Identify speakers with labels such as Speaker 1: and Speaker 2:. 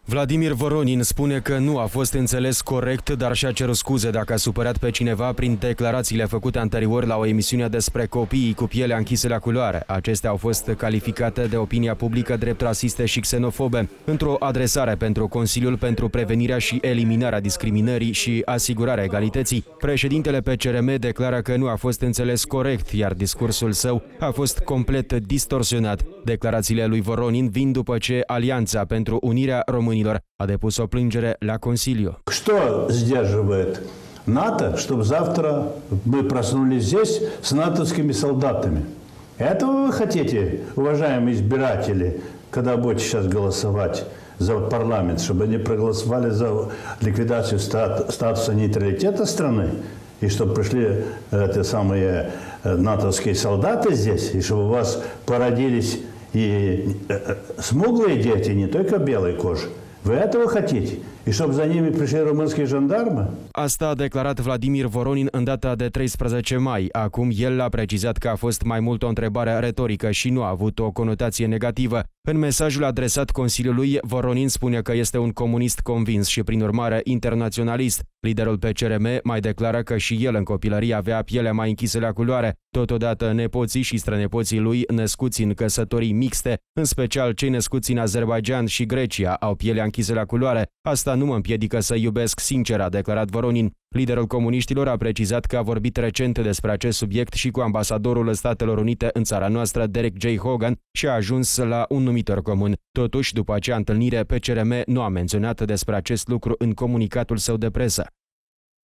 Speaker 1: Vladimir Voronin spune că nu a fost înțeles corect, dar și-a cerut scuze dacă a supărat pe cineva prin declarațiile făcute anterior la o emisiune despre copiii cu pielea închisă la culoare. Acestea au fost calificate de opinia publică drept rasiste și xenofobe. Într-o adresare pentru Consiliul pentru Prevenirea și Eliminarea Discriminării și Asigurarea Egalității, președintele PCRM declară că nu a fost înțeles corect, iar discursul său a fost complet distorsionat. Declarațiile lui Voronin vin după ce Alianța pentru Unirea Românilor a depus o plângere la Consiliu.
Speaker 2: Что сдерживает НАТО, чтобы завтра мы проснулись здесь с натовскими солдатами? Этого вы хотите, уважаемые избиратели, когда будете сейчас голосовать за парламент, чтобы они проголосовали за ликвидацию статуса нейтралитета страны? И чтобы пришли те самые натовские солдаты здесь, и чтобы у вас породились и смуглые дети, не только белой кожи. Вы этого хотите? И чтобы за ними пришли românskii jandarmi?
Speaker 1: Asta a declarat Vladimir Voronin în data de 13 mai. Acum el a precizat că a fost mai mult o întrebare retorică și nu a avut o conotație negativă. În mesajul adresat Consiliului, Voronin spune că este un comunist convins și prin urmare internaționalist. Liderul PCRM mai declară că și el în copilărie avea pielea mai închisă la culoare. Totodată nepoții și strănepoții lui născuți în căsătorii mixte, în special cei născuți în Azerbaijan și Grecia, au pielea închisă la culoare. Asta nu mă împiedică să iubesc sincer, a declarat Voronin. Liderul comuniștilor a precizat că a vorbit recent despre acest subiect și cu ambasadorul Statelor Unite în țara noastră, Derek J. Hogan, și a ajuns la un numitor comun. Totuși, după acea întâlnire, PCRM nu a menționat despre acest lucru în comunicatul său de presă.